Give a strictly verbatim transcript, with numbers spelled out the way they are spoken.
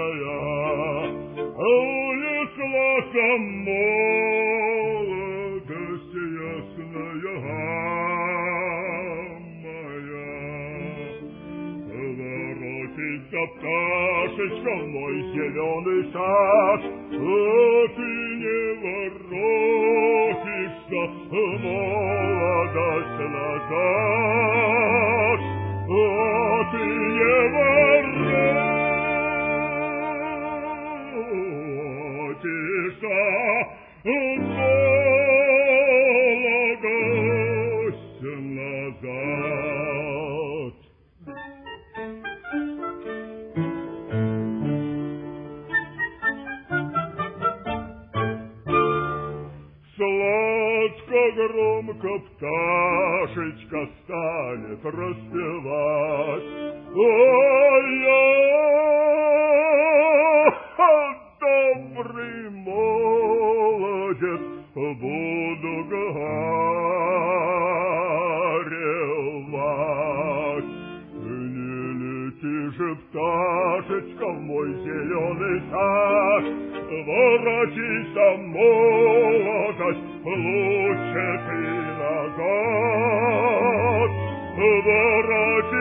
унесла молодость ясная моя. Воротится пташечка в мой зеленый сад, а ты не воротишься, молодость назад, а ты не воротишься, молодость назад. Сладко громко пташечка станет распевать. Ой, я добрый молодец, буду горевать. Не лети же, пташечка, в мой зеленый сад, воротися, молодость, лучше ты назад. Воротися,